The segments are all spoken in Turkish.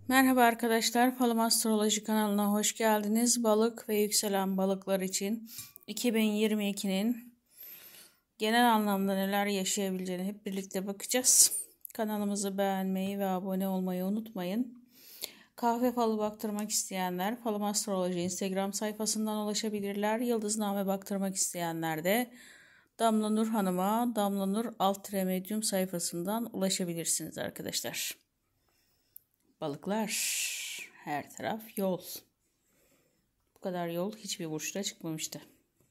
Merhaba arkadaşlar, Falım Astroloji kanalına hoş geldiniz. Balık ve yükselen balıklar için 2022'nin genel anlamda neler yaşayabileceğini hep birlikte bakacağız. Kanalımızı beğenmeyi ve abone olmayı unutmayın. Kahve falı baktırmak isteyenler Falım Astroloji Instagram sayfasından ulaşabilirler. Yıldızname baktırmak isteyenler de Damla Nur Hanım'a Damla Nur Alt-Medium sayfasından ulaşabilirsiniz arkadaşlar. Balıklar, her taraf yol. Bu kadar yol hiçbir burçta çıkmamıştı.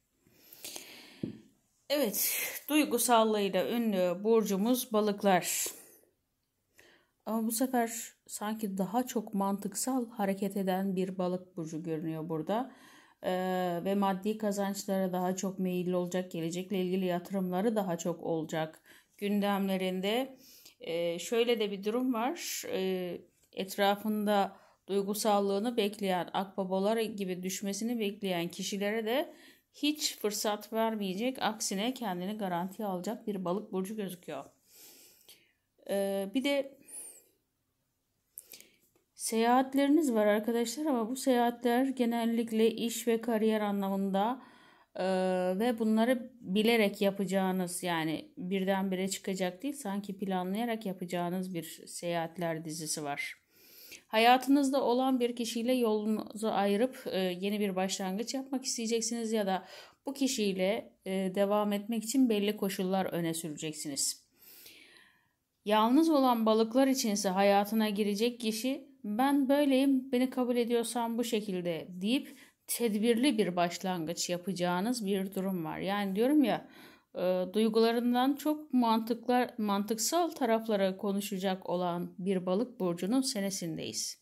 Evet, duygusallığıyla ünlü burcumuz balıklar. Ama bu sefer sanki daha çok mantıksal hareket eden bir balık burcu görünüyor burada. Ve maddi kazançlara daha çok meyilli olacak, gelecekle ilgili yatırımları daha çok olacak gündemlerinde. Şöyle de bir durum var. Etrafında duygusallığını bekleyen, akbabalar gibi düşmesini bekleyen kişilere de hiç fırsat vermeyecek, aksine kendini garantiye alacak bir balık burcu gözüküyor. Bir de seyahatleriniz var arkadaşlar, ama bu seyahatler genellikle iş ve kariyer anlamında ve bunları bilerek yapacağınız, yani birdenbire çıkacak değil, sanki planlayarak yapacağınız bir seyahatler dizisi var. Hayatınızda olan bir kişiyle yolunuzu ayırıp yeni bir başlangıç yapmak isteyeceksiniz ya da bu kişiyle devam etmek için belli koşullar öne süreceksiniz. Yalnız olan balıklar içinse hayatına girecek kişi ben böyleyim, beni kabul ediyorsan bu şekilde deyip tedbirli bir başlangıç yapacağınız bir durum var. Yani diyorum ya, duygularından çok mantıksal taraflara konuşacak olan bir balık burcunun senesindeyiz.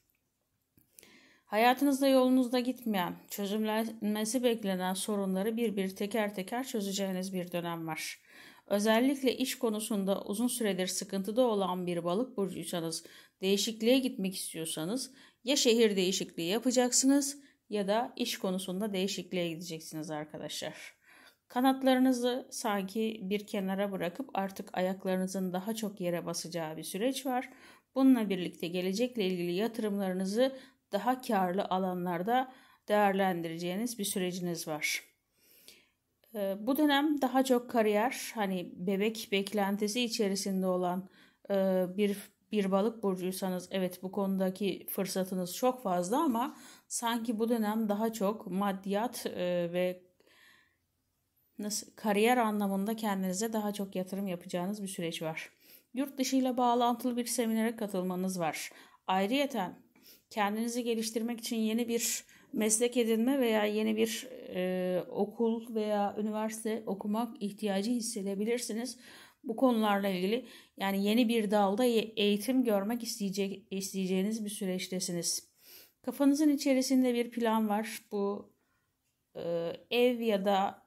Hayatınızda yolunuzda gitmeyen, çözümlenmesi beklenen sorunları bir teker teker çözeceğiniz bir dönem var. Özellikle iş konusunda uzun süredir sıkıntıda olan bir balık burcuysanız, değişikliğe gitmek istiyorsanız ya şehir değişikliği yapacaksınız ya da iş konusunda değişikliğe gideceksiniz arkadaşlar. Kanatlarınızı sanki bir kenara bırakıp artık ayaklarınızın daha çok yere basacağı bir süreç var. Bununla birlikte gelecekle ilgili yatırımlarınızı daha karlı alanlarda değerlendireceğiniz bir süreciniz var. Bu dönem daha çok kariyer, hani bebek beklentisi içerisinde olan bir balık burcuysanız evet, bu konudaki fırsatınız çok fazla, ama sanki bu dönem daha çok maddiyat ve kariyer anlamında kendinize daha çok yatırım yapacağınız bir süreç var. Yurt dışı ile bağlantılı bir seminere katılmanız var. Ayrıyeten kendinizi geliştirmek için yeni bir meslek edinme veya yeni bir okul veya üniversite okumak ihtiyacı hissedebilirsiniz. Bu konularla ilgili, yani yeni bir dalda eğitim görmek isteyeceğiniz bir süreçtesiniz. Kafanızın içerisinde bir plan var. Bu ev ya da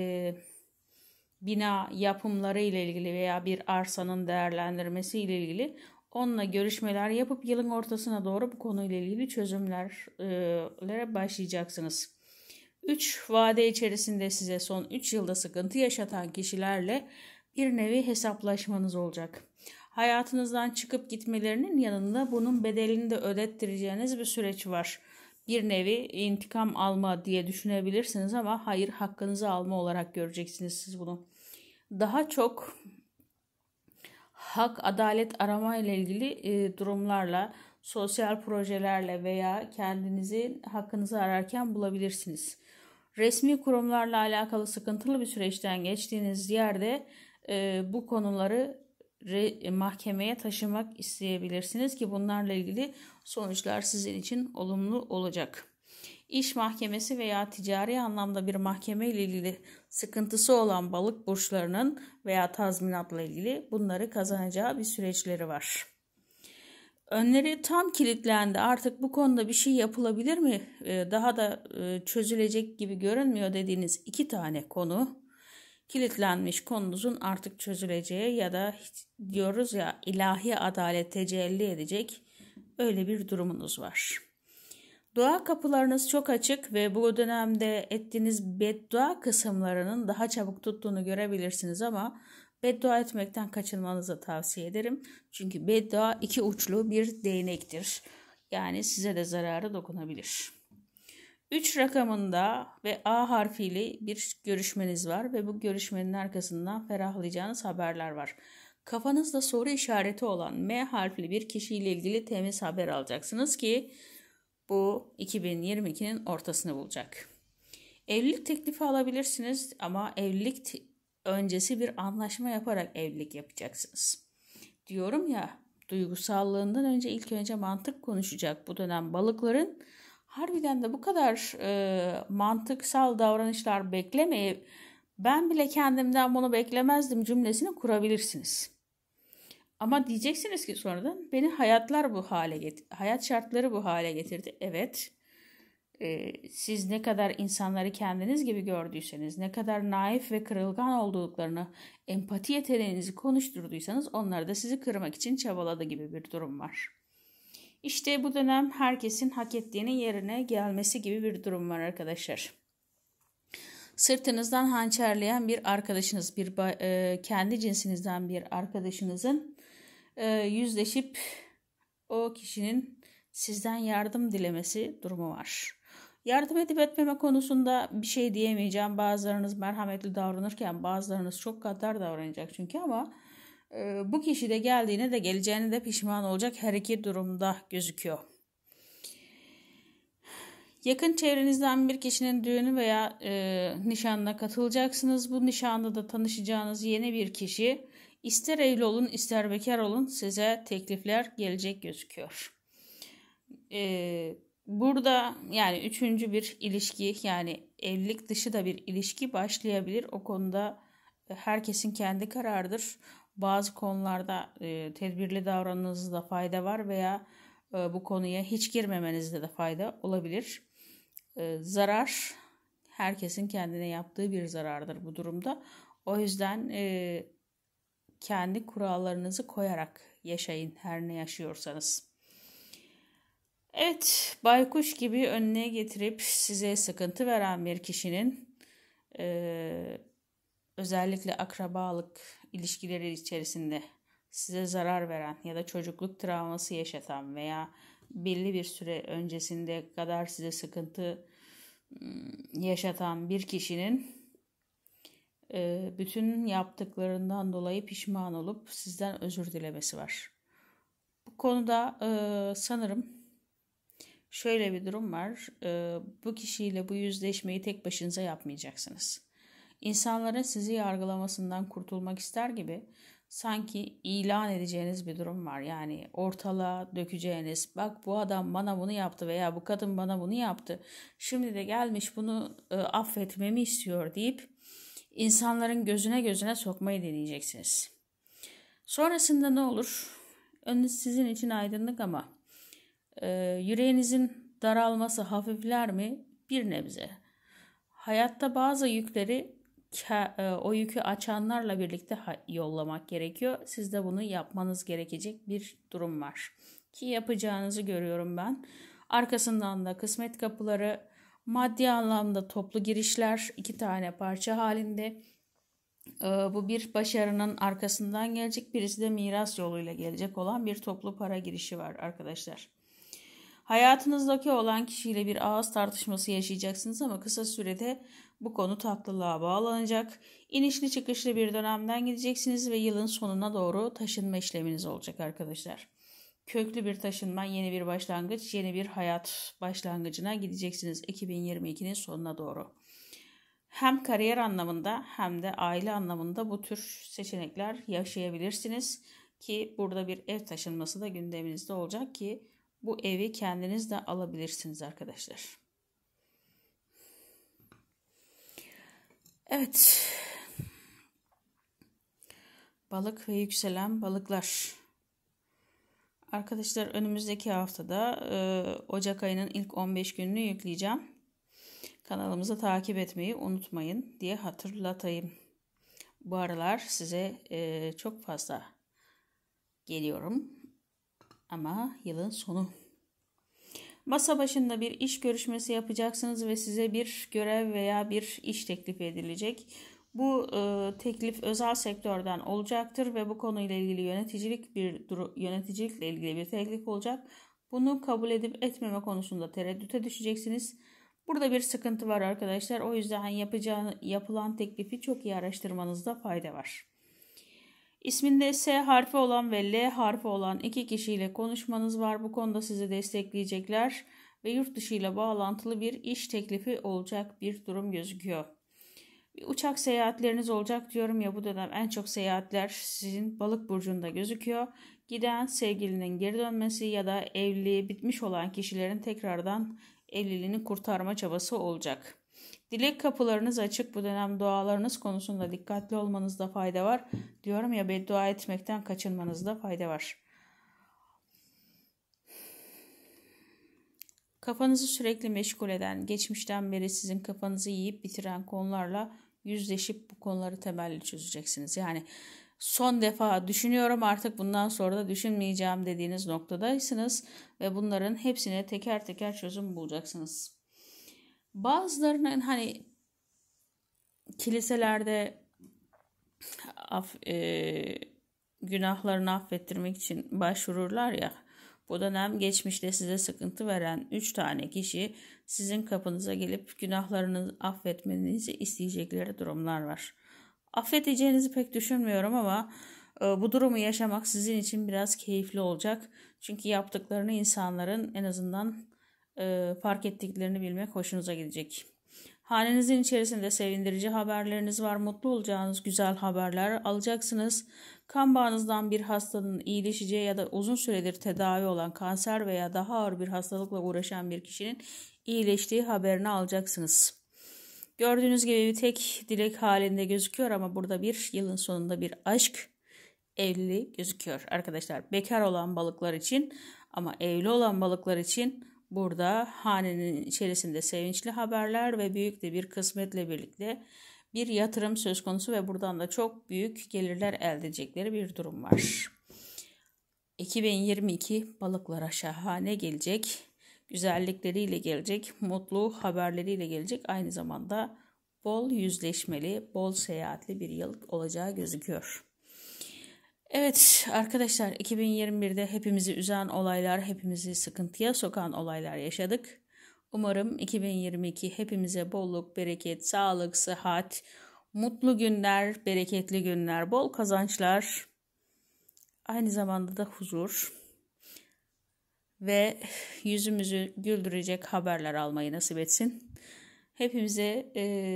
bina yapımları ile ilgili veya bir arsanın değerlendirmesi ile ilgili onunla görüşmeler yapıp yılın ortasına doğru bu konuyla ilgili çözümlere başlayacaksınız. 3 vade içerisinde size son 3 yılda sıkıntı yaşatan kişilerle bir nevi hesaplaşmanız olacak. Hayatınızdan çıkıp gitmelerinin yanında bunun bedelini de ödettireceğiniz bir süreç var. Bir nevi intikam alma diye düşünebilirsiniz, ama hayır, hakkınızı alma olarak göreceksiniz siz bunu. Daha çok hak, adalet arama ile ilgili durumlarla, sosyal projelerle veya kendinizi hakkınızı ararken bulabilirsiniz. Resmi kurumlarla alakalı sıkıntılı bir süreçten geçtiğiniz yerde bu konuları mahkemeye taşımak isteyebilirsiniz ki bunlarla ilgili sonuçlar sizin için olumlu olacak. İş mahkemesi veya ticari anlamda bir mahkeme ile ilgili sıkıntısı olan balık burçlarının veya tazminatla ilgili bunları kazanacağı bir süreçleri var. Önleri tam kilitlendi. Artık bu konuda bir şey yapılabilir mi? Daha da çözülecek gibi görünmüyor dediğiniz 2 tane konu kilitlenmiş, konunuzun artık çözüleceği ya da diyoruz ya, ilahi adalet tecelli edecek, öyle bir durumunuz var. Dua kapılarınız çok açık ve bu dönemde ettiğiniz beddua kısımlarının daha çabuk tuttuğunu görebilirsiniz, ama Beddua etmekten kaçınmanızı tavsiye ederim. Çünkü beddua iki uçlu bir değnektir. Yani size de zararı dokunabilir. 3 rakamında ve A harfiyle bir görüşmeniz var ve bu görüşmenin arkasından ferahlayacağınız haberler var. Kafanızda soru işareti olan M harfli bir kişiyle ilgili temiz haber alacaksınız ki bu 2022'nin ortasını bulacak. Evlilik teklifi alabilirsiniz ama evlilik öncesi bir anlaşma yaparak evlilik yapacaksınız. Diyorum ya, duygusallığından önce ilk önce mantık konuşacak bu dönem balıkların. Harbiden de bu kadar mantıksal davranışlar beklemeyip ben bile kendimden bunu beklemezdim cümlesini kurabilirsiniz. Ama diyeceksiniz ki sonradan beni hayat şartları bu hale getirdi. Evet. Siz ne kadar insanları kendiniz gibi gördüyseniz, ne kadar naif ve kırılgan olduklarını, empati yeteneğinizi konuşturduysanız onlar da sizi kırmak için çabaladı gibi bir durum var. İşte bu dönem herkesin hak ettiğinin yerine gelmesi gibi bir durum var arkadaşlar. Sırtınızdan hançerleyen bir arkadaşınız, kendi cinsinizden bir arkadaşınızın yüzleşip o kişinin sizden yardım dilemesi durumu var. Yardım edip etmeme konusunda bir şey diyemeyeceğim. Bazılarınız merhametli davranırken bazılarınız çok gaddar davranacak çünkü ama bu kişi de geldiğine de geleceğine de pişman olacak her iki durumda gözüküyor. Yakın çevrenizden bir kişinin düğünü veya nişanına katılacaksınız. Bu nişanda da tanışacağınız yeni bir kişi ister evli olun ister bekar olun size teklifler gelecek gözüküyor. Burada yani üçüncü bir ilişki yani evlilik dışı da bir ilişki başlayabilir. O konuda herkesin kendi kararıdır. Bazı konularda tedbirli davranmanızda fayda var veya bu konuya hiç girmemenizde de fayda olabilir. Zarar herkesin kendine yaptığı bir zarardır bu durumda. O yüzden kendi kurallarınızı koyarak yaşayın her ne yaşıyorsanız. Evet, baykuş gibi önüne getirip size sıkıntı veren bir kişinin özellikle akrabalık ilişkileri içerisinde size zarar veren ya da çocukluk travması yaşatan veya belli bir süre öncesinde kadar size sıkıntı yaşatan bir kişinin bütün yaptıklarından dolayı pişman olup sizden özür dilemesi var. Bu konuda sanırım şöyle bir durum var. Bu kişiyle bu yüzleşmeyi tek başınıza yapmayacaksınız. İnsanların sizi yargılamasından kurtulmak ister gibi sanki ilan edeceğiniz bir durum var. Yani ortalığa dökeceğiniz, bak bu adam bana bunu yaptı veya bu kadın bana bunu yaptı. Şimdi de gelmiş bunu affetmemi istiyor deyip insanların gözüne sokmayı deneyeceksiniz. Sonrasında ne olur? Önünüz sizin için aydınlık ama yüreğinizin daralması hafifler mi? Bir nebze. Hayatta bazı yükleri o yükü açanlarla birlikte yollamak gerekiyor. Siz de bunu yapmanız gerekecek bir durum var. Ki yapacağınızı görüyorum ben. Arkasından da kısmet kapıları, maddi anlamda toplu girişler 2 tane parça halinde. Bu bir başarının arkasından gelecek, birisi de miras yoluyla gelecek olan bir toplu para girişi var arkadaşlar. Hayatınızdaki olan kişiyle bir ağız tartışması yaşayacaksınız ama kısa sürede bu konu tatlılığa bağlanacak. İnişli çıkışlı bir dönemden gideceksiniz ve yılın sonuna doğru taşınma işleminiz olacak arkadaşlar. Köklü bir taşınma, yeni bir başlangıç, yeni bir hayat başlangıcına gideceksiniz 2022'nin sonuna doğru. Hem kariyer anlamında hem de aile anlamında bu tür seçenekler yaşayabilirsiniz ki burada bir ev taşınması da gündeminizde olacak ki bu evi kendiniz de alabilirsiniz arkadaşlar. Evet. Balık ve yükselen balıklar. Arkadaşlar önümüzdeki haftada Ocak ayının ilk 15 gününü yükleyeceğim. Kanalımızı takip etmeyi unutmayın diye hatırlatayım. Bu aralar size çok fazla geliyorum. Ama yılın sonu. Masa başında bir iş görüşmesi yapacaksınız ve size bir görev veya bir iş teklifi edilecek. Bu teklif özel sektörden olacaktır ve bu konuyla ilgili yöneticilikle ilgili bir teklif olacak. Bunu kabul edip etmeme konusunda tereddüte düşeceksiniz. Burada bir sıkıntı var arkadaşlar. O yüzden yapılan teklifi çok iyi araştırmanızda fayda var. İsminde S harfi olan ve L harfi olan 2 kişiyle konuşmanız var. Bu konuda sizi destekleyecekler ve yurt dışı ile bağlantılı bir iş teklifi olacak bir durum gözüküyor. Bir uçak seyahatleriniz olacak diyorum ya, bu dönem en çok seyahatler sizin balık burcunda gözüküyor. Giden sevgilinin geri dönmesi ya da evliliği bitmiş olan kişilerin tekrardan evliliğini kurtarma çabası olacak. Dilek kapılarınız açık, bu dönem dualarınız konusunda dikkatli olmanızda fayda var. Diyorum ya, beddua etmekten kaçınmanızda fayda var. Kafanızı sürekli meşgul eden, geçmişten beri sizin kafanızı yiyip bitiren konularla yüzleşip bu konuları temelli çözeceksiniz. Yani son defa düşünüyorum, artık bundan sonra da düşünmeyeceğim dediğiniz noktadaysınız ve bunların hepsine teker teker çözüm bulacaksınız. Bazılarının hani kiliselerde günahlarını affettirmek için başvururlar ya. Bu dönem geçmişte size sıkıntı veren 3 tane kişi sizin kapınıza gelip günahlarını affetmenizi isteyecekleri durumlar var. Affedeceğinizi pek düşünmüyorum ama bu durumu yaşamak sizin için biraz keyifli olacak. Çünkü yaptıklarını insanların en azından fark ettiklerini bilmek hoşunuza gidecek. Hanenizin içerisinde sevindirici haberleriniz var. Mutlu olacağınız güzel haberler alacaksınız. Kan bağınızdan bir hastanın iyileşeceği ya da uzun süredir tedavi olan kanser veya daha ağır bir hastalıkla uğraşan bir kişinin iyileştiği haberini alacaksınız. Gördüğünüz gibi bir tek dilek halinde gözüküyor ama burada bir yılın sonunda bir aşk, evliliği gözüküyor. Arkadaşlar, bekar olan balıklar için ama evli olan balıklar için burada hanenin içerisinde sevinçli haberler ve büyük de bir kısmetle birlikte bir yatırım söz konusu ve buradan da çok büyük gelirler elde edecekleri bir durum var. 2022 balıklara şahane gelecek. Güzellikleriyle gelecek, mutlu haberleriyle gelecek. Aynı zamanda bol yüzleşmeli, bol seyahatli bir yıl olacağı gözüküyor. Evet arkadaşlar, 2021'de hepimizi üzen olaylar, hepimizi sıkıntıya sokan olaylar yaşadık. Umarım 2022 hepimize bolluk, bereket, sağlık, sıhhat, mutlu günler, bereketli günler, bol kazançlar, aynı zamanda da huzur ve yüzümüzü güldürecek haberler almayı nasip etsin. Hepimize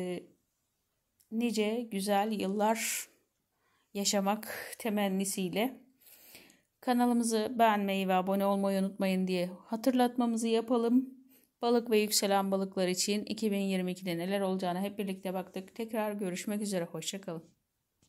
nice güzel yıllar yaşamak temennisiyle kanalımızı beğenmeyi ve abone olmayı unutmayın diye hatırlatmamızı yapalım. Balık ve yükselen balıklar için 2022'de neler olacağına hep birlikte baktık. Tekrar görüşmek üzere. Hoşça kalın.